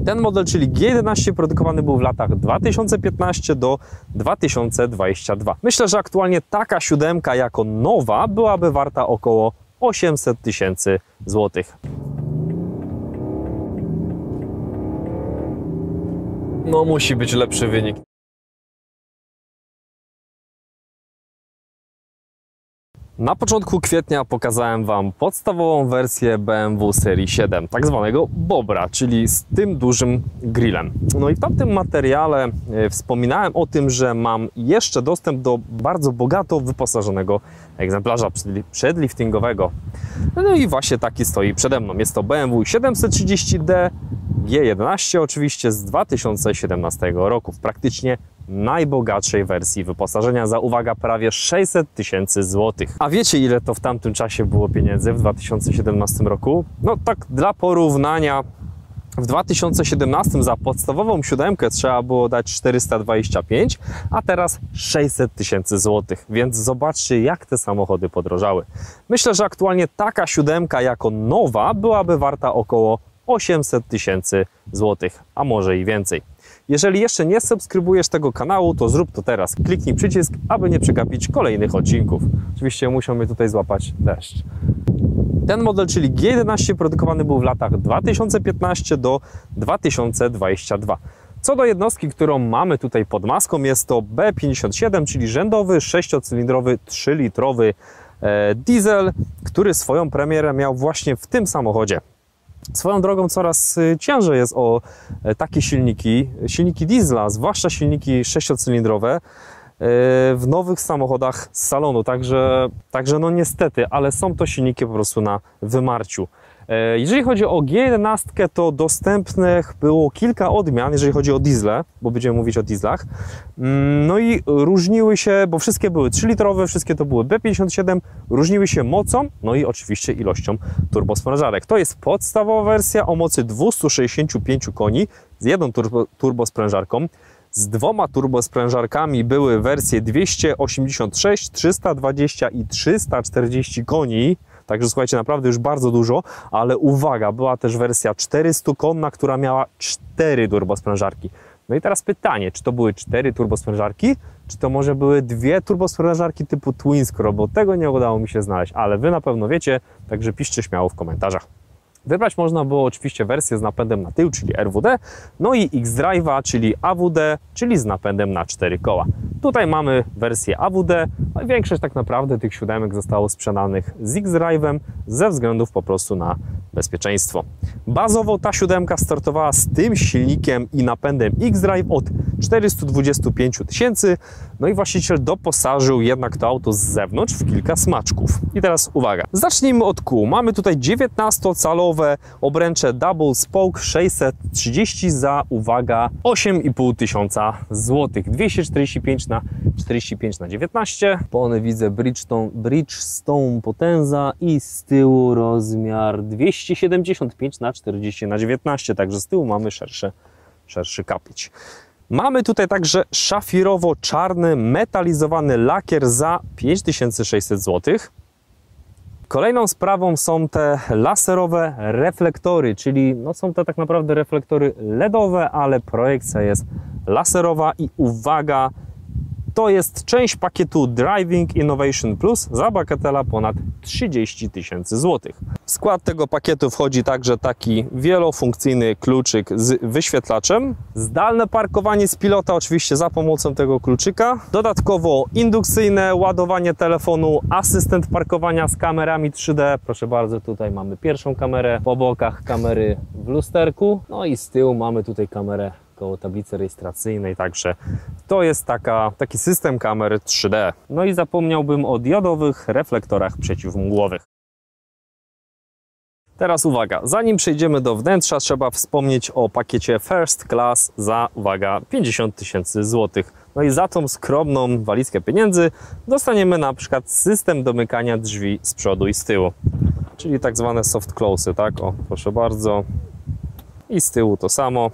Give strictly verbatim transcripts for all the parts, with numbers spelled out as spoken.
Ten model, czyli G jedenaście, produkowany był w latach dwa tysiące piętnaście do dwa tysiące dwadzieścia dwa. Myślę, że aktualnie taka siódemka jako nowa byłaby warta około osiemset tysięcy złotych. No musi być lepszy wynik. Na początku kwietnia pokazałem Wam podstawową wersję B M W serii siedem, tak zwanego Bobra, czyli z tym dużym grillem. No i w tamtym materiale wspominałem o tym, że mam jeszcze dostęp do bardzo bogato wyposażonego egzemplarza przedliftingowego. No i właśnie taki stoi przede mną. Jest to B M W siedemset trzydzieści D G jedenaście, oczywiście z dwa tysiące siedemnastego roku, w praktycznie najbogatszej wersji wyposażenia za, uwaga, prawie sześćset tysięcy złotych. A wiecie, ile to w tamtym czasie było pieniędzy w dwa tysiące siedemnastym roku? No tak dla porównania, w dwa tysiące siedemnastym za podstawową siódemkę trzeba było dać czterysta dwadzieścia pięć, a teraz sześćset tysięcy złotych, więc zobaczcie, jak te samochody podrożały. Myślę, że aktualnie taka siódemka jako nowa byłaby warta około osiemset tysięcy złotych, a może i więcej. Jeżeli jeszcze nie subskrybujesz tego kanału, to zrób to teraz. Kliknij przycisk, aby nie przegapić kolejnych odcinków. Oczywiście musiał mnie tutaj złapać deszcz. Ten model, czyli G jedenaście, produkowany był w latach dwa tysiące piętnaście do dwa tysiące dwadzieścia dwa. Co do jednostki, którą mamy tutaj pod maską, jest to B pięćdziesiąt siedem, czyli rzędowy, sześciocylindrowy, trzylitrowy e, diesel, który swoją premierę miał właśnie w tym samochodzie. Swoją drogą coraz ciężej jest o takie silniki, silniki diesla, zwłaszcza silniki sześciocylindrowe w nowych samochodach z salonu, także, także no niestety, ale są to silniki po prostu na wymarciu. Jeżeli chodzi o G jedenaście, to dostępnych było kilka odmian, jeżeli chodzi o diesle, bo będziemy mówić o dieslach. No i różniły się, bo wszystkie były trzylitrowe, wszystkie to były B pięćdziesiąt siedem, różniły się mocą, no i oczywiście ilością turbosprężarek. To jest podstawowa wersja o mocy dwieście sześćdziesiąt pięć koni z jedną turbo, turbosprężarką. Z dwoma turbosprężarkami były wersje dwieście osiemdziesiąt sześć, trzysta dwadzieścia i trzysta czterdzieści koni. Także słuchajcie, naprawdę już bardzo dużo, ale uwaga, była też wersja czterystokonna, która miała cztery turbosprężarki. No i teraz pytanie, czy to były cztery turbosprężarki, czy to może były dwie turbosprężarki typu Twin-Scroll, bo tego nie udało mi się znaleźć, ale Wy na pewno wiecie, także piszcie śmiało w komentarzach. Wybrać można było oczywiście wersję z napędem na tył, czyli R W D, no i X-Drive'a, czyli A W D, czyli z napędem na cztery koła. Tutaj mamy wersję A W D, no i większość tak naprawdę tych siódemek zostało sprzedanych z X-Drive'em ze względów po prostu na bezpieczeństwo. Bazowo ta siódemka startowała z tym silnikiem i napędem X-Drive od czterystu dwudziestu pięciu tysięcy, no i właściciel doposażył jednak to auto z zewnątrz w kilka smaczków. I teraz uwaga, zacznijmy od kół. Mamy tutaj dziewiętnastocalowe obręcze Double Spoke sześćset trzydzieści za, uwaga, osiem i pół tysiąca złotych. dwieście czterdzieści pięć na czterdzieści pięć na dziewiętnaście. Opony widzę Bridgestone, Bridgestone Potenza i z tyłu rozmiar dwieście siedemdziesiąt pięć na czterdzieści na dziewiętnaście, także z tyłu mamy szerszy, szerszy kapieć. Mamy tutaj także szafirowo-czarny metalizowany lakier za pięć tysięcy sześćset złotych. Kolejną sprawą są te laserowe reflektory, czyli no są to tak naprawdę reflektory LEDowe, ale projekcja jest laserowa i uwaga, to jest część pakietu Driving Innovation Plus za bagatela ponad trzydzieści tysięcy złotych. W skład tego pakietu wchodzi także taki wielofunkcyjny kluczyk z wyświetlaczem, zdalne parkowanie z pilota oczywiście za pomocą tego kluczyka, dodatkowo indukcyjne ładowanie telefonu, asystent parkowania z kamerami trzy D, proszę bardzo, tutaj mamy pierwszą kamerę, po bokach kamery w lusterku, no i z tyłu mamy tutaj kamerę koło tablicy rejestracyjnej, także to jest taka, taki system kamer trzy D. No i zapomniałbym o diodowych reflektorach przeciwmgłowych. Teraz uwaga, zanim przejdziemy do wnętrza, trzeba wspomnieć o pakiecie First Class za, uwaga, pięćdziesiąt tysięcy złotych. No i za tą skromną walizkę pieniędzy dostaniemy na przykład system domykania drzwi z przodu i z tyłu, czyli tak zwane soft close'y, tak? O, proszę bardzo. I z tyłu to samo.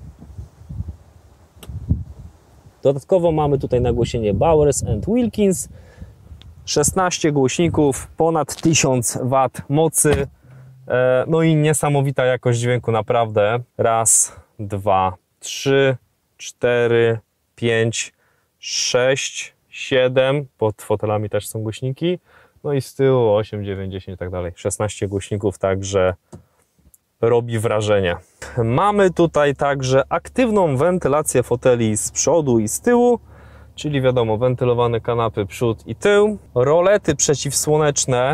Dodatkowo mamy tutaj nagłośnienie Bowers and Wilkins, szesnaście głośników, ponad tysiąc watów mocy, no i niesamowita jakość dźwięku, naprawdę. Raz, dwa, trzy, cztery, pięć, sześć, siedem. Pod fotelami też są głośniki. No i z tyłu osiem, dziewięć, dziesięć i tak dalej. szesnaście głośników, także robi wrażenie. Mamy tutaj także aktywną wentylację foteli z przodu i z tyłu, czyli wiadomo, wentylowane kanapy przód i tył. Rolety przeciwsłoneczne,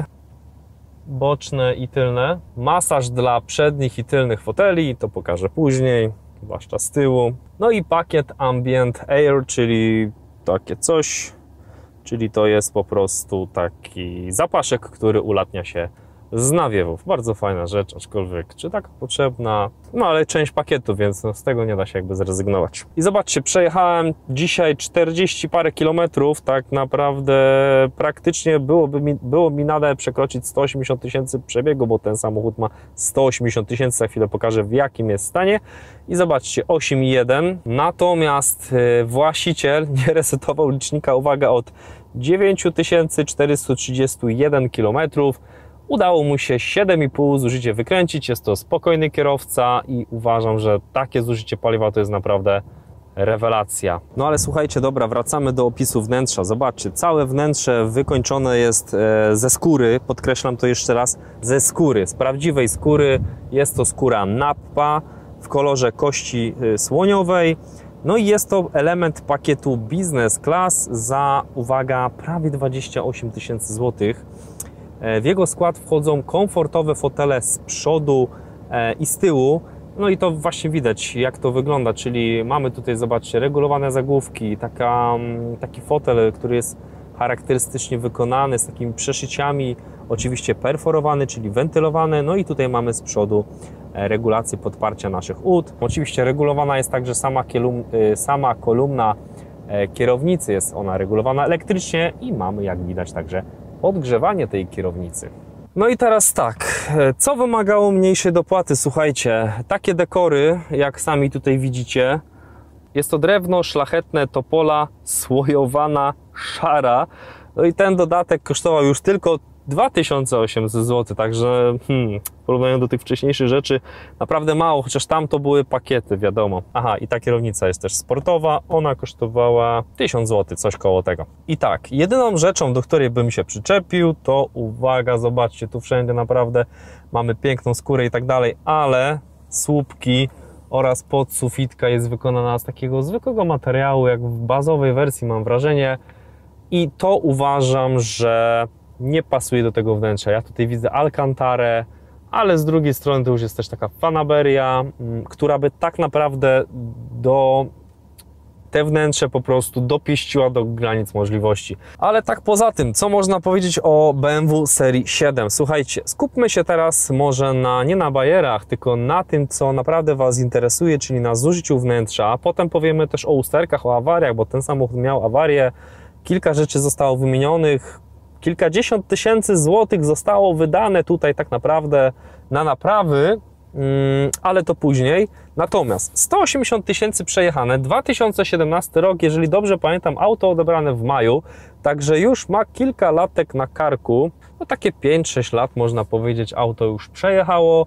boczne i tylne. Masaż dla przednich i tylnych foteli, to pokażę później, zwłaszcza z tyłu. No i pakiet Ambient Air, czyli takie coś, czyli to jest po prostu taki zapaszek, który ulatnia się z nawiewów. Bardzo fajna rzecz, aczkolwiek czy tak potrzebna? No ale część pakietu, więc no, z tego nie da się jakby zrezygnować. I zobaczcie, przejechałem dzisiaj czterdzieści parę kilometrów, tak naprawdę praktycznie byłoby mi, było mi nadal przekroczyć sto osiemdziesiąt tysięcy przebiegu, bo ten samochód ma sto osiemdziesiąt tysięcy, za chwilę pokażę w jakim jest stanie. I zobaczcie, osiem i jeden, natomiast właściciel nie resetował licznika, uwaga, od dziewięć tysięcy czterysta trzydzieści jeden kilometrów. Udało mu się siedem i pół zużycie wykręcić, jest to spokojny kierowca i uważam, że takie zużycie paliwa to jest naprawdę rewelacja. No ale słuchajcie, dobra, wracamy do opisu wnętrza. Zobaczcie, całe wnętrze wykończone jest ze skóry, podkreślam to jeszcze raz, ze skóry, z prawdziwej skóry. Jest to skóra Nappa w kolorze kości słoniowej. No i jest to element pakietu Business Class za, uwaga, prawie dwadzieścia osiem tysięcy złotych. W jego skład wchodzą komfortowe fotele z przodu i z tyłu. No i to właśnie widać, jak to wygląda, czyli mamy tutaj, zobaczcie, regulowane zagłówki, taka, taki fotel, który jest charakterystycznie wykonany z takimi przeszyciami, oczywiście perforowany, czyli wentylowany. No i tutaj mamy z przodu regulację podparcia naszych ud. Oczywiście regulowana jest także sama, kielum, sama kolumna kierownicy, jest ona regulowana elektrycznie i mamy, jak widać, także podgrzewanie tej kierownicy. No i teraz tak, co wymagało mniejszej dopłaty? Słuchajcie, takie dekory, jak sami tutaj widzicie, jest to drewno szlachetne Topola, słojowana, szara. No i ten dodatek kosztował już tylko dwa tysiące osiemset złotych, także hmm, w porównaniu do tych wcześniejszych rzeczy naprawdę mało, chociaż tam to były pakiety, wiadomo. Aha, i ta kierownica jest też sportowa, ona kosztowała tysiąc złotych, coś koło tego. I tak, jedyną rzeczą, do której bym się przyczepił, to uwaga, zobaczcie, tu wszędzie naprawdę mamy piękną skórę i tak dalej, ale słupki oraz podsufitka jest wykonana z takiego zwykłego materiału, jak w bazowej wersji, mam wrażenie, i to uważam, że nie pasuje do tego wnętrza. Ja tutaj widzę alkantarę, ale z drugiej strony to już jest też taka fanaberia, która by tak naprawdę do te wnętrze po prostu dopieściła do granic możliwości. Ale tak poza tym, co można powiedzieć o B M W serii siedem? Słuchajcie, skupmy się teraz może na, nie na bajerach, tylko na tym, co naprawdę Was interesuje, czyli na zużyciu wnętrza, a potem powiemy też o usterkach, o awariach, bo ten samochód miał awarię, kilka rzeczy zostało wymienionych, kilkadziesiąt tysięcy złotych zostało wydane tutaj tak naprawdę na naprawy, ale to później. Natomiast sto osiemdziesiąt tysięcy przejechane, dwa tysiące siedemnasty rok, jeżeli dobrze pamiętam, auto odebrane w maju, także już ma kilka latek na karku, no takie pięć sześć lat można powiedzieć, auto już przejechało.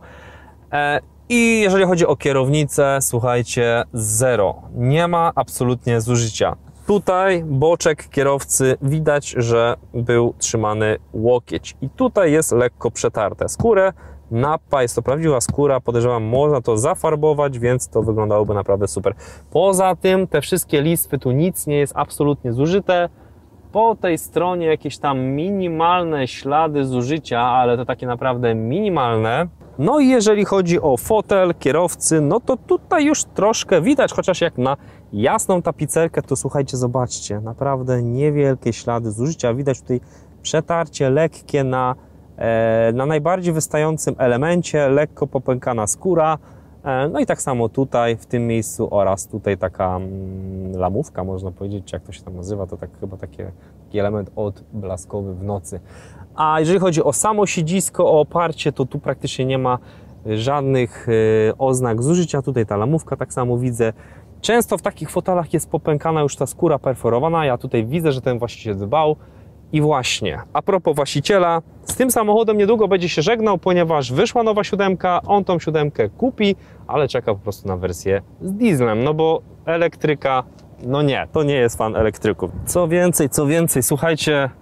I jeżeli chodzi o kierownicę, słuchajcie, zero, nie ma absolutnie zużycia. Tutaj boczek kierowcy widać, że był trzymany łokieć i tutaj jest lekko przetarte. Skórę Nappa, jest to prawdziwa skóra, podejrzewam, można to zafarbować, więc to wyglądałoby naprawdę super. Poza tym te wszystkie listwy, tu nic nie jest absolutnie zużyte. Po tej stronie jakieś tam minimalne ślady zużycia, ale to takie naprawdę minimalne. No i jeżeli chodzi o fotel kierowcy, no to tutaj już troszkę widać, chociaż jak na jasną tapicerkę, to słuchajcie, zobaczcie, naprawdę niewielkie ślady zużycia. Widać tutaj przetarcie lekkie na, e, na najbardziej wystającym elemencie, lekko popękana skóra. E, no i tak samo tutaj, w tym miejscu oraz tutaj taka mm, lamówka, można powiedzieć, czy jak to się tam nazywa, to tak chyba taki, taki element odblaskowy w nocy. A jeżeli chodzi o samo siedzisko, o oparcie, to tu praktycznie nie ma żadnych e, oznak zużycia. Tutaj ta lamówka tak samo widzę. Często w takich fotelach jest popękana już ta skóra perforowana. Ja tutaj widzę, że ten właściciel dbał I właśnie, a propos właściciela, z tym samochodem niedługo będzie się żegnał, ponieważ wyszła nowa siódemka, on tą siódemkę kupi, ale czeka po prostu na wersję z dieslem, no bo elektryka, no nie, to nie jest fan elektryków. Co więcej, co więcej, słuchajcie,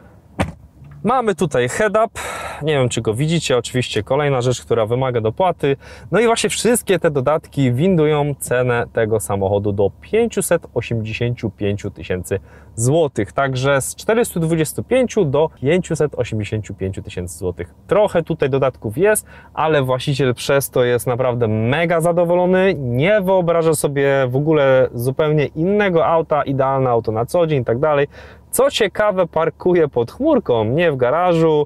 mamy tutaj head-up, nie wiem czy go widzicie, oczywiście kolejna rzecz, która wymaga dopłaty. No i właśnie wszystkie te dodatki windują cenę tego samochodu do pięćset osiemdziesiąt pięć tysięcy złotych. Także z czterystu dwudziestu pięciu do pięciuset osiemdziesięciu pięciu tysięcy złotych. Trochę tutaj dodatków jest, ale właściciel przez to jest naprawdę mega zadowolony. Nie wyobraża sobie w ogóle zupełnie innego auta, idealne auto na co dzień i tak dalej. Co ciekawe, parkuje pod chmurką, nie w garażu.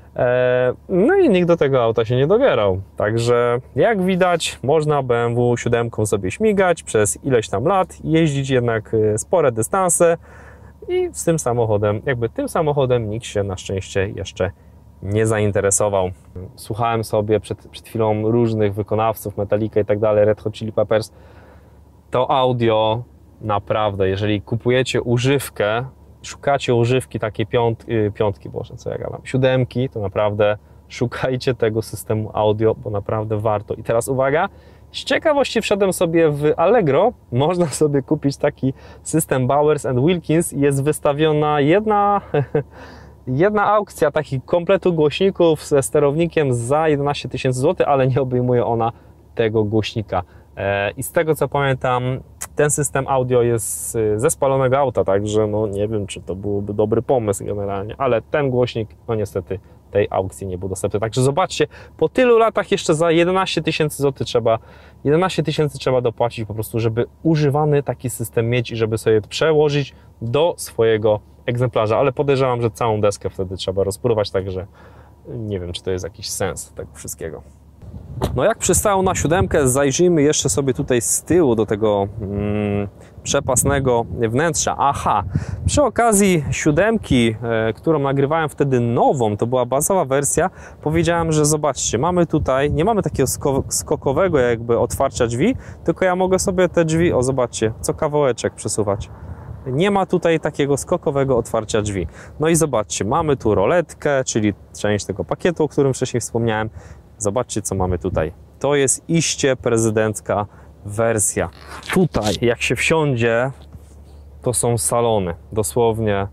No i nikt do tego auta się nie dobierał. Także jak widać, można B M W siedem sobie śmigać przez ileś tam lat, jeździć jednak spore dystanse i z tym samochodem, jakby tym samochodem nikt się na szczęście jeszcze nie zainteresował. Słuchałem sobie przed, przed chwilą różnych wykonawców, Metallica i tak dalej, Red Hot Chili Peppers. To audio naprawdę, jeżeli kupujecie używkę, szukacie używki takiej piąt, piątki, boże, co ja gadam, siódemki, to naprawdę szukajcie tego systemu audio, bo naprawdę warto. I teraz uwaga, z ciekawości wszedłem sobie w Allegro, można sobie kupić taki system Bowers and Wilkins, jest wystawiona jedna, jedna aukcja takich kompletu głośników ze sterownikiem za jedenaście tysięcy złotych, ale nie obejmuje ona tego głośnika. I z tego co pamiętam, ten system audio jest ze spalonego auta, także no nie wiem, czy to byłoby dobry pomysł generalnie, ale ten głośnik, no niestety tej aukcji nie był dostępny. Także zobaczcie, po tylu latach jeszcze za jedenaście tysięcy złotych trzeba, jedenaście tysięcy trzeba dopłacić po prostu, żeby używany taki system mieć i żeby sobie przełożyć do swojego egzemplarza, ale podejrzewam, że całą deskę wtedy trzeba rozpróbować, także nie wiem, czy to jest jakiś sens tego wszystkiego. No jak przystało na siódemkę, zajrzyjmy jeszcze sobie tutaj z tyłu do tego mm, przepasnego wnętrza. Aha, przy okazji siódemki, e, którą nagrywałem wtedy nową, to była bazowa wersja, powiedziałem, że zobaczcie, mamy tutaj, nie mamy takiego sko skokowego jakby otwarcia drzwi, tylko ja mogę sobie te drzwi, o zobaczcie, co kawałeczek przesuwać. Nie ma tutaj takiego skokowego otwarcia drzwi. No i zobaczcie, mamy tu roletkę, czyli część tego pakietu, o którym wcześniej wspomniałem. Zobaczcie, co mamy tutaj. To jest iście prezydencka wersja. Tutaj, jak się wsiądzie, to są salony. Dosłownie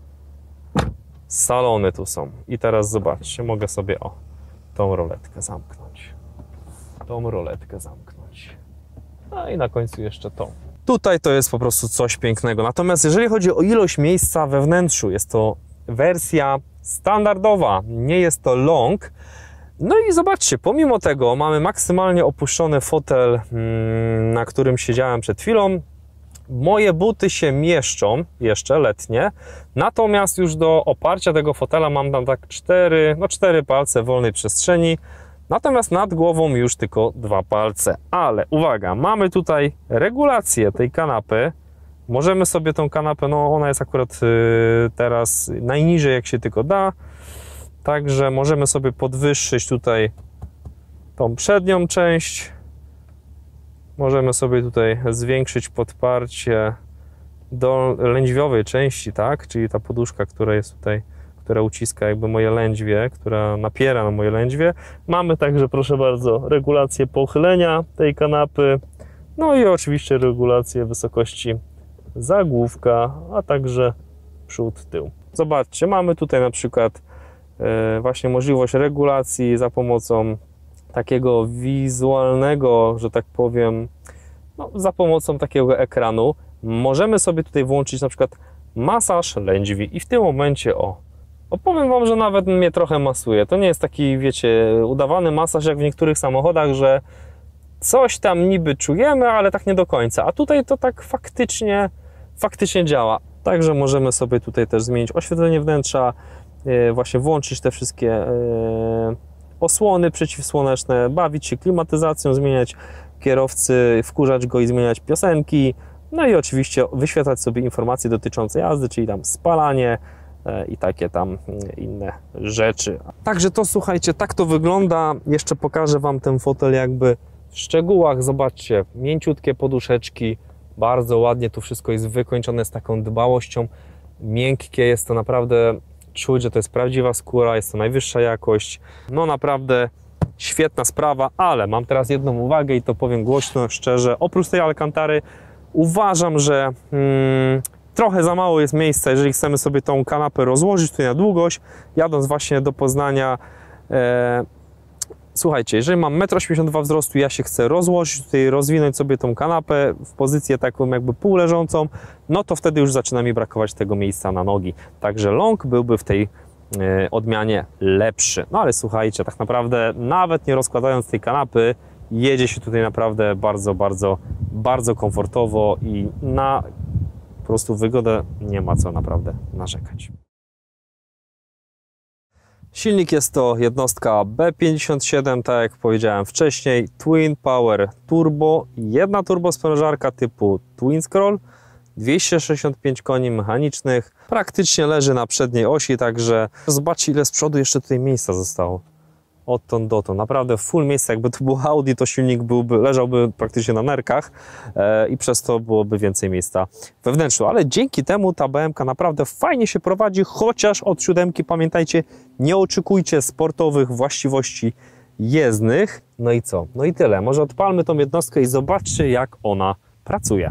salony tu są. I teraz zobaczcie, mogę sobie o tą roletkę zamknąć. Tą roletkę zamknąć. No i na końcu jeszcze tą. Tutaj to jest po prostu coś pięknego. Natomiast jeżeli chodzi o ilość miejsca we wnętrzu, jest to wersja standardowa, nie jest to long. No i zobaczcie, pomimo tego mamy maksymalnie opuszczony fotel, na którym siedziałem przed chwilą. Moje buty się mieszczą, jeszcze letnie, natomiast już do oparcia tego fotela mam tam tak cztery, no cztery palce wolnej przestrzeni, natomiast nad głową już tylko dwa palce. Ale uwaga, mamy tutaj regulację tej kanapy. Możemy sobie tą kanapę, no ona jest akurat teraz najniżej jak się tylko da, także możemy sobie podwyższyć tutaj tą przednią część. Możemy sobie tutaj zwiększyć podparcie do lędźwiowej części, tak? Czyli ta poduszka, która jest tutaj, która uciska jakby moje lędźwie, która napiera na moje lędźwie. Mamy także, proszę bardzo, regulację pochylenia tej kanapy. No i oczywiście regulację wysokości zagłówka, a także przód, tył. Zobaczcie, mamy tutaj na przykład właśnie możliwość regulacji za pomocą takiego wizualnego, że tak powiem, no, za pomocą takiego ekranu. Możemy sobie tutaj włączyć na przykład masaż lędźwi i w tym momencie, o, opowiem Wam, że nawet mnie trochę masuje. To nie jest taki, wiecie, udawany masaż jak w niektórych samochodach, że coś tam niby czujemy, ale tak nie do końca. A tutaj to tak faktycznie, faktycznie działa. Także możemy sobie tutaj też zmienić oświetlenie wnętrza, właśnie włączyć te wszystkie osłony przeciwsłoneczne, bawić się klimatyzacją, zmieniać kierowcy, wkurzać go i zmieniać piosenki, no i oczywiście wyświetlać sobie informacje dotyczące jazdy, czyli tam spalanie i takie tam inne rzeczy. Także to, słuchajcie, tak to wygląda. Jeszcze pokażę Wam ten fotel jakby w szczegółach. Zobaczcie, mięciutkie poduszeczki, bardzo ładnie tu wszystko jest wykończone z taką dbałością. miękkie, jest to naprawdę, czuć, że to jest prawdziwa skóra, jest to najwyższa jakość. No naprawdę świetna sprawa, ale mam teraz jedną uwagę i to powiem głośno, szczerze. Oprócz tej alkantary uważam, że hmm, trochę za mało jest miejsca, jeżeli chcemy sobie tą kanapę rozłożyć tutaj na długość, jadąc właśnie do Poznania. E, słuchajcie, jeżeli mam metr osiemdziesiąt dwa wzrostu, ja się chcę rozłożyć, tutaj rozwinąć sobie tą kanapę w pozycję taką jakby półleżącą, no to wtedy już zaczyna mi brakować tego miejsca na nogi. Także long byłby w tej e, odmianie lepszy. No ale słuchajcie, tak naprawdę nawet nie rozkładając tej kanapy, jedzie się tutaj naprawdę bardzo, bardzo, bardzo komfortowo i na po prostu wygodę nie ma co naprawdę narzekać. Silnik jest to jednostka B pięćdziesiąt siedem, tak jak powiedziałem wcześniej, Twin Power Turbo, jedna turbosprężarka typu Twin Scroll, dwieście sześćdziesiąt pięć koni mechanicznych, praktycznie leży na przedniej osi, także zobaczcie, ile z przodu jeszcze tutaj miejsca zostało. Odtąd dotąd, naprawdę full miejsca, jakby to było Audi, to silnik byłby, leżałby praktycznie na nerkach e, i przez to byłoby więcej miejsca we wnętrzu, ale dzięki temu ta B M K naprawdę fajnie się prowadzi, chociaż od siódemki, pamiętajcie, nie oczekujcie sportowych właściwości jezdnych. No i co? No i tyle, może odpalmy tą jednostkę i zobaczcie, jak ona pracuje.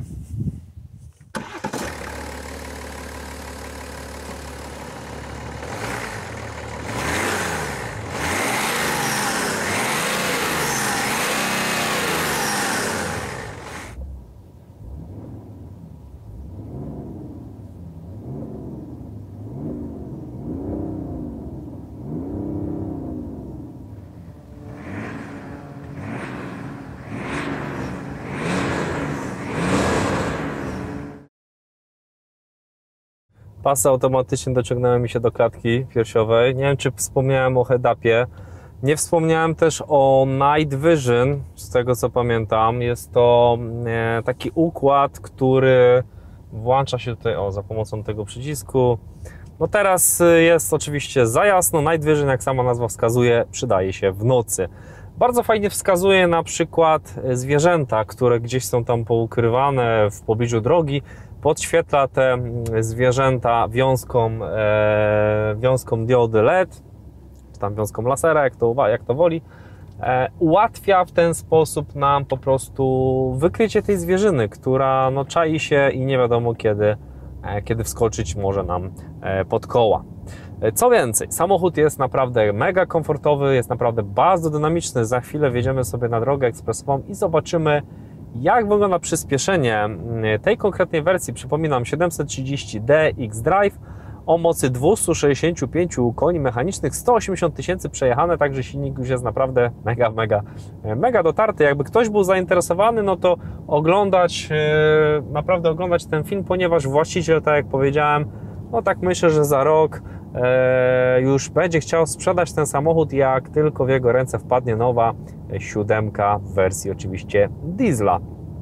Pasy automatycznie dociągnęły mi się do klatki piersiowej. Nie wiem, czy wspomniałem o head-upie. Nie wspomniałem też o Night Vision, z tego co pamiętam. Jest to e, taki układ, który włącza się tutaj o, za pomocą tego przycisku. No teraz jest oczywiście za jasno. Night Vision, jak sama nazwa wskazuje, przydaje się w nocy. Bardzo fajnie wskazuje na przykład zwierzęta, które gdzieś są tam poukrywane w pobliżu drogi. Podświetla te zwierzęta wiązką, e, wiązką diody L E D, czy tam wiązką lasera, jak to, jak to woli. E, ułatwia w ten sposób nam po prostu wykrycie tej zwierzyny, która no, czai się i nie wiadomo kiedy, e, kiedy wskoczyć może nam e, pod koła. Co więcej, samochód jest naprawdę mega komfortowy, jest naprawdę bardzo dynamiczny. Za chwilę wjedziemy sobie na drogę ekspresową i zobaczymy, jak wygląda przyspieszenie tej konkretnej wersji. Przypominam, siedemset trzydzieści D X-Drive o mocy dwieście sześćdziesiąt pięć koni mechanicznych, sto osiemdziesiąt tysięcy przejechane, także silnik już jest naprawdę mega, mega, mega dotarty. Jakby ktoś był zainteresowany, no to oglądać, naprawdę oglądać ten film, ponieważ właściciel, tak jak powiedziałem, no tak myślę, że za rok e, już będzie chciał sprzedać ten samochód, jak tylko w jego ręce wpadnie nowa siódemka w wersji oczywiście diesla.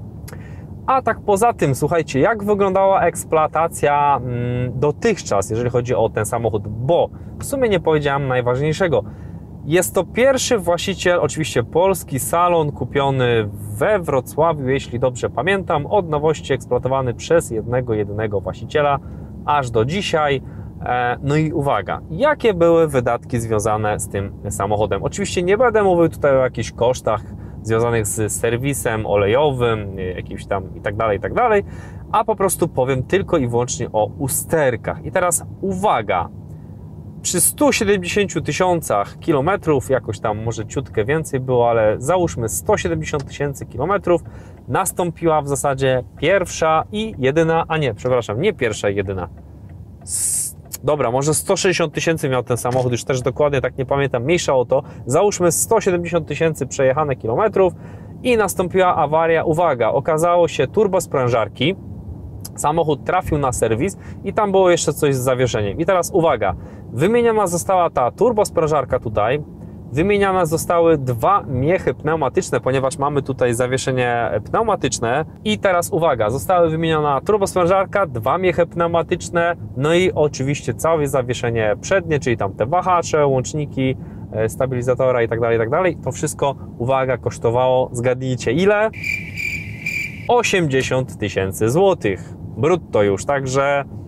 A tak poza tym, słuchajcie, jak wyglądała eksploatacja mm, dotychczas, jeżeli chodzi o ten samochód, bo w sumie nie powiedziałem najważniejszego. Jest to pierwszy właściciel, oczywiście polski salon kupiony we Wrocławiu, jeśli dobrze pamiętam, od nowości eksploatowany przez jednego, jedynego właściciela, aż do dzisiaj. No i uwaga, jakie były wydatki związane z tym samochodem? Oczywiście nie będę mówił tutaj o jakichś kosztach związanych z serwisem olejowym, jakimś tam i tak dalej, i tak dalej, a po prostu powiem tylko i wyłącznie o usterkach. I teraz uwaga, przy stu siedemdziesięciu tysiącach kilometrów, jakoś tam może ciutkę więcej było, ale załóżmy sto siedemdziesiąt tysięcy kilometrów, nastąpiła w zasadzie pierwsza i jedyna, a nie, przepraszam, nie pierwsza i jedyna. Dobra, może sto sześćdziesiąt tysięcy miał ten samochód, już też dokładnie tak nie pamiętam, mniejsza o to. Załóżmy sto siedemdziesiąt tysięcy przejechane kilometrów i nastąpiła awaria. Uwaga, okazało się turbosprężarki. Samochód trafił na serwis i tam było jeszcze coś z zawieszeniem. I teraz uwaga, wymieniona została ta turbosprężarka tutaj, wymieniane zostały dwa miechy pneumatyczne, ponieważ mamy tutaj zawieszenie pneumatyczne. I teraz uwaga, zostały wymieniona turbosprężarka, dwa miechy pneumatyczne, no i oczywiście całe zawieszenie przednie, czyli tam te wahacze, łączniki, stabilizatora i tak dalej, i tak dalej. To wszystko, uwaga, kosztowało, zgadnijcie ile? osiemdziesiąt tysięcy złotych brutto już, także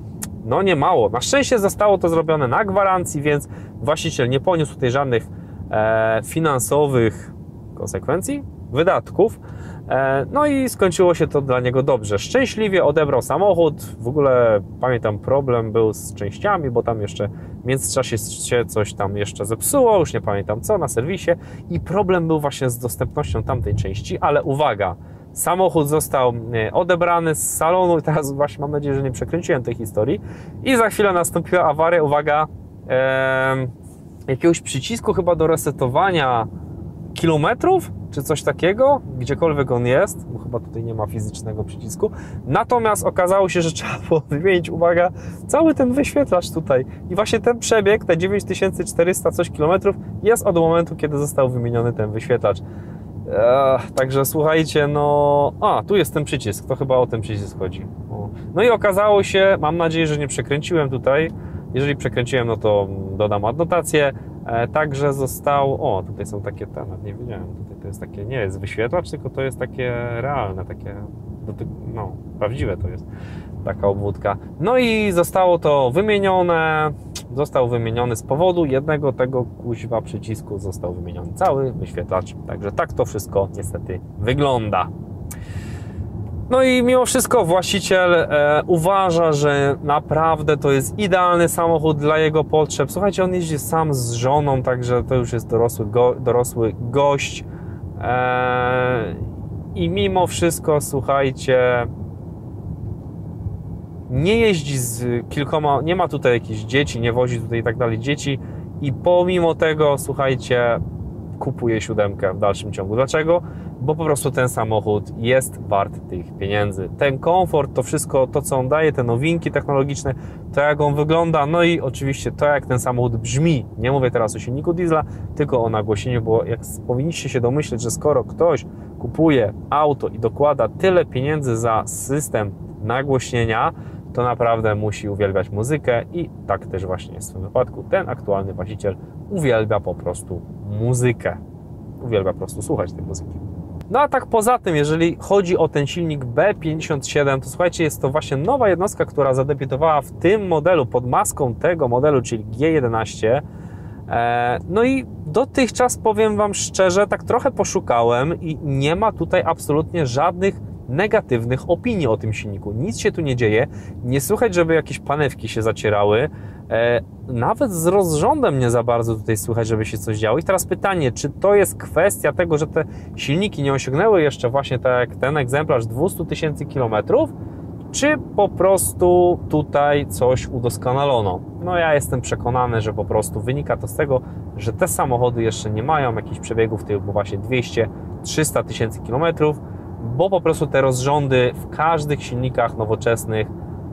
no nie mało. Na szczęście zostało to zrobione na gwarancji, więc właściciel nie poniósł tutaj żadnych e, finansowych konsekwencji, wydatków. E, no i skończyło się to dla niego dobrze. Szczęśliwie odebrał samochód. W ogóle pamiętam, problem był z częściami, bo tam jeszcze w międzyczasie się coś tam jeszcze zepsuło, już nie pamiętam co, na serwisie. I problem był właśnie z dostępnością tamtej części, ale uwaga, samochód został odebrany z salonu i teraz właśnie mam nadzieję, że nie przekręciłem tej historii. I za chwilę nastąpiła awaria, uwaga, e, jakiegoś przycisku chyba do resetowania kilometrów, czy coś takiego, gdziekolwiek on jest, bo chyba tutaj nie ma fizycznego przycisku. Natomiast okazało się, że trzeba było wymienić, uwaga, cały ten wyświetlacz tutaj. I właśnie ten przebieg, te dziewięć tysięcy czterysta coś kilometrów, jest od momentu, kiedy został wymieniony ten wyświetlacz. Ech, także słuchajcie, no... A, tu jest ten przycisk, to chyba o ten przycisk chodzi. O. No i okazało się, mam nadzieję, że nie przekręciłem tutaj. Jeżeli przekręciłem, no to dodam adnotację. E, także został... O, tutaj są takie... Te, nie wiedziałem, tutaj to jest takie... Nie jest wyświetlacz, tylko to jest takie realne, takie... No, prawdziwe to jest. Taka obwódka. No i zostało to wymienione. Został wymieniony z powodu jednego tego kuźwa przycisku. Został wymieniony cały wyświetlacz. Także tak to wszystko niestety wygląda. No i mimo wszystko właściciel e, uważa, że naprawdę to jest idealny samochód dla jego potrzeb. Słuchajcie, on jeździ sam z żoną, także to już jest dorosły, go, dorosły gość. E, I mimo wszystko, słuchajcie, nie jeździ z kilkoma, nie ma tutaj jakichś dzieci, nie wozi tutaj i tak dalej dzieci i pomimo tego, słuchajcie, kupuje siódemkę w dalszym ciągu. Dlaczego? Bo po prostu ten samochód jest wart tych pieniędzy. Ten komfort, to wszystko, to co on daje, te nowinki technologiczne, to jak on wygląda, no i oczywiście to jak ten samochód brzmi. Nie mówię teraz o silniku diesla, tylko o nagłośnieniu, bo jak powinniście się domyśleć, że skoro ktoś kupuje auto i dokłada tyle pieniędzy za system nagłośnienia, to naprawdę musi uwielbiać muzykę i tak też właśnie jest w tym wypadku. Ten aktualny właściciel uwielbia po prostu muzykę. Uwielbia po prostu słuchać tej muzyki. No a tak poza tym, jeżeli chodzi o ten silnik B pięćdziesiąt siedem, to słuchajcie, jest to właśnie nowa jednostka, która zadebiutowała w tym modelu, pod maską tego modelu, czyli G jedenaście. No i dotychczas, powiem Wam szczerze, tak trochę poszukałem i nie ma tutaj absolutnie żadnych negatywnych opinii o tym silniku. Nic się tu nie dzieje, nie słychać, żeby jakieś panewki się zacierały, e, nawet z rozrządem nie za bardzo tutaj słychać, żeby się coś działo. I teraz pytanie, czy to jest kwestia tego, że te silniki nie osiągnęły jeszcze właśnie tak jak ten egzemplarz dwieście tysięcy kilometrów, czy po prostu tutaj coś udoskonalono? No ja jestem przekonany, że po prostu wynika to z tego, że te samochody jeszcze nie mają jakichś przebiegów typu właśnie dwieście trzysta tysięcy kilometrów, bo po prostu te rozrządy w każdych silnikach nowoczesnych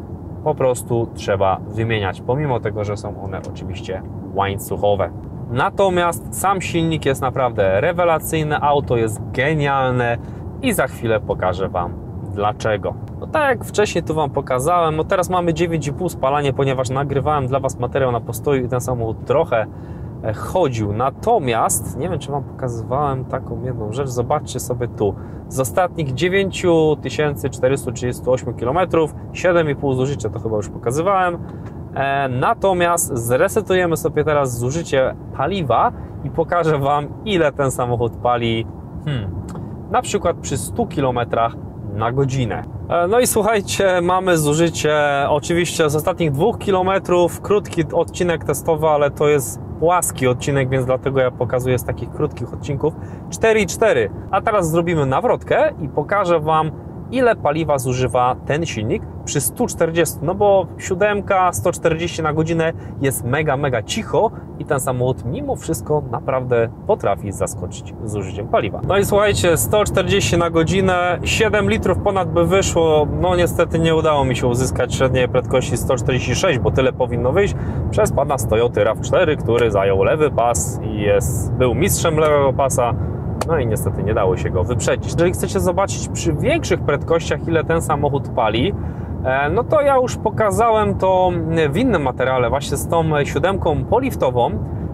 po prostu trzeba wymieniać, pomimo tego, że są one oczywiście łańcuchowe. Natomiast sam silnik jest naprawdę rewelacyjny, auto jest genialne i za chwilę pokażę Wam dlaczego. No tak jak wcześniej tu Wam pokazałem, no teraz mamy dziewięć i pół spalanie, ponieważ nagrywałem dla Was materiał na postoju i ten samochód trochę chodził. Natomiast, nie wiem, czy Wam pokazywałem taką jedną rzecz, zobaczcie sobie tu. Z ostatnich dziewięć tysięcy czterysta trzydzieści osiem kilometrów, siedem i pół zużycia, to chyba już pokazywałem. E, natomiast zresetujemy sobie teraz zużycie paliwa i pokażę Wam, ile ten samochód pali hmm, na przykład przy stu kilometrach na godzinę. E, no i słuchajcie, mamy zużycie oczywiście z ostatnich dwóch kilometrów, krótki odcinek testowy, ale to jest płaski odcinek, więc dlatego ja pokazuję z takich krótkich odcinków cztery i cztery. A teraz zrobimy nawrotkę i pokażę Wam, ile paliwa zużywa ten silnik przy stu czterdziestu, no bo siódemka, sto czterdzieści na godzinę jest mega, mega cicho i ten samochód mimo wszystko naprawdę potrafi zaskoczyć zużyciem paliwa. No i słuchajcie, sto czterdzieści na godzinę, siedem litrów ponad by wyszło, no niestety nie udało mi się uzyskać średniej prędkości sto czterdzieści sześć, bo tyle powinno wyjść przez pana z Toyoty RAV cztery, który zajął lewy pas i jest, był mistrzem lewego pasa. No i niestety nie dało się go wyprzedzić. Jeżeli chcecie zobaczyć przy większych prędkościach, ile ten samochód pali, no to ja już pokazałem to w innym materiale właśnie z tą siódemką poliftową.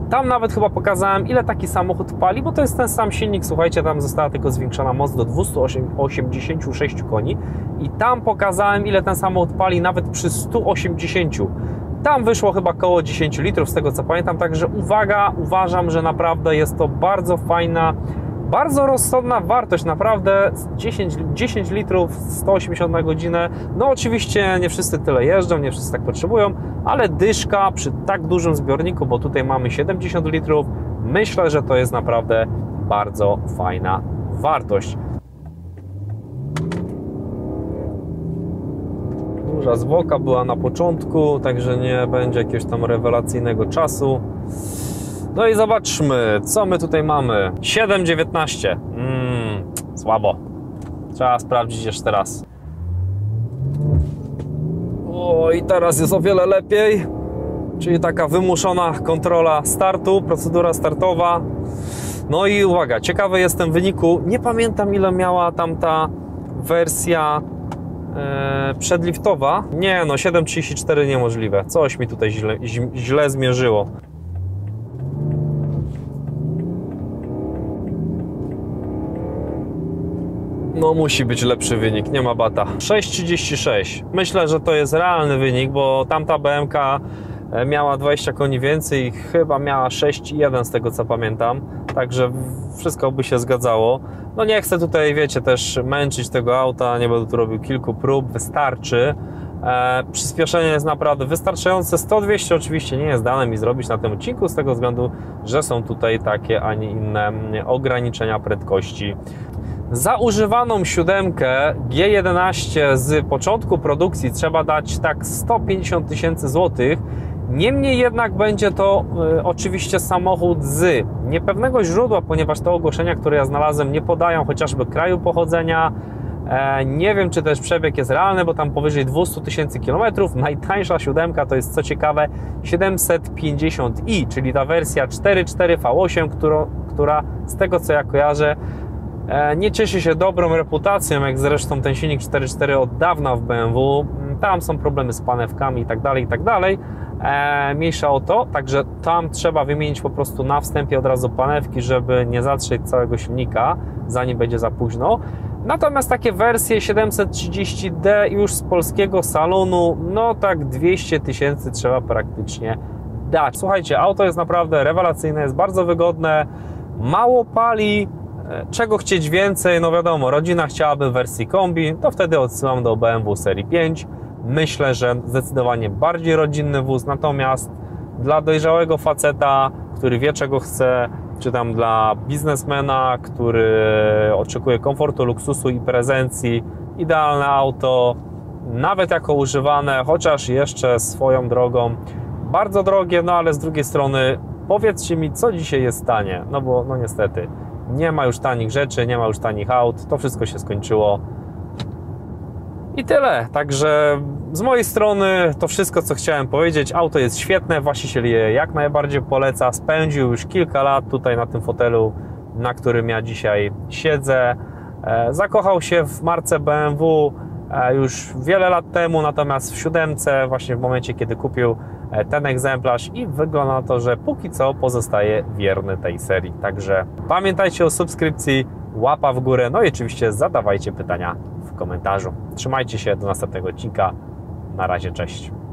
Tam nawet chyba pokazałem, ile taki samochód pali, bo to jest ten sam silnik, słuchajcie, tam została tylko zwiększona moc do dwieście osiemdziesiąt sześć koni i tam pokazałem, ile ten samochód pali nawet przy stu osiemdziesięciu. Tam wyszło chyba około dziesięć litrów, z tego co pamiętam, także uwaga, uważam, że naprawdę jest to bardzo fajna, bardzo rozsądna wartość, naprawdę dziesięć, dziesięć litrów, sto osiemdziesiąt na godzinę. No oczywiście nie wszyscy tyle jeżdżą, nie wszyscy tak potrzebują, ale dyszka przy tak dużym zbiorniku, bo tutaj mamy siedemdziesiąt litrów, myślę, że to jest naprawdę bardzo fajna wartość. Duża zwłoka była na początku, także nie będzie jakiegoś tam rewelacyjnego czasu. No i zobaczmy, co my tutaj mamy. siedem dziewiętnaście. Mm, słabo. Trzeba sprawdzić jeszcze raz. O, i teraz jest o wiele lepiej. Czyli taka wymuszona kontrola startu, procedura startowa. No i uwaga, ciekawy jestem wyniku. Nie pamiętam, ile miała tamta wersja e, przedliftowa. Nie no, siedem trzydzieści cztery niemożliwe. Coś mi tutaj źle, źle zmierzyło. No musi być lepszy wynik, nie ma bata. sześć trzydzieści sześć. Myślę, że to jest realny wynik, bo tamta B M K miała dwadzieścia koni więcej i chyba miała sześć jeden z tego co pamiętam. Także wszystko by się zgadzało. No nie chcę tutaj, wiecie, też męczyć tego auta, nie będę tu robił kilku prób, wystarczy. E, przyspieszenie jest naprawdę wystarczające. sto dwieście oczywiście nie jest dane mi zrobić na tym odcinku z tego względu, że są tutaj takie, a nie inne ograniczenia prędkości. Za używaną siódemkę G jedenaście z początku produkcji trzeba dać tak sto pięćdziesiąt tysięcy złotych. Niemniej jednak będzie to y, oczywiście samochód z niepewnego źródła, ponieważ te ogłoszenia, które ja znalazłem, nie podają chociażby kraju pochodzenia. E, nie wiem, czy też przebieg jest realny, bo tam powyżej dwieście tysięcy kilometrów. Najtańsza siódemka to jest, co ciekawe, siedemset pięćdziesiąt i, czyli ta wersja cztery cztery V osiem, która, która z tego co ja kojarzę, nie cieszy się dobrą reputacją, jak zresztą ten silnik cztery cztery od dawna w B M W. Tam są problemy z panewkami i tak dalej, i tak dalej. E, mniejsza o to, także tam trzeba wymienić po prostu na wstępie od razu panewki, żeby nie zatrzeć całego silnika, zanim będzie za późno. Natomiast takie wersje siedemset trzydzieści D już z polskiego salonu, no tak dwieście tysięcy trzeba praktycznie dać. Słuchajcie, auto jest naprawdę rewelacyjne, jest bardzo wygodne, mało pali. Czego chcieć więcej? No wiadomo, rodzina chciałaby wersji kombi, to wtedy odsyłam do B M W serii pięć. Myślę, że zdecydowanie bardziej rodzinny wóz, natomiast dla dojrzałego faceta, który wie czego chce, czy tam dla biznesmena, który oczekuje komfortu, luksusu i prezencji, idealne auto, nawet jako używane, chociaż jeszcze swoją drogą bardzo drogie, no ale z drugiej strony powiedzcie mi, co dzisiaj jest tanie, no bo no niestety nie ma już tanich rzeczy, nie ma już tanich aut, to wszystko się skończyło. I tyle, także z mojej strony to wszystko, co chciałem powiedzieć. Auto jest świetne, właściciel je jak najbardziej poleca, spędził już kilka lat tutaj na tym fotelu, na którym ja dzisiaj siedzę. Zakochał się w marce B M W już wiele lat temu, natomiast w siódemce, właśnie w momencie, kiedy kupił ten egzemplarz i wygląda na to, że póki co pozostaje wierny tej serii. Także pamiętajcie o subskrypcji, łapa w górę, no i oczywiście zadawajcie pytania w komentarzu. Trzymajcie się, do następnego odcinka. Na razie, cześć.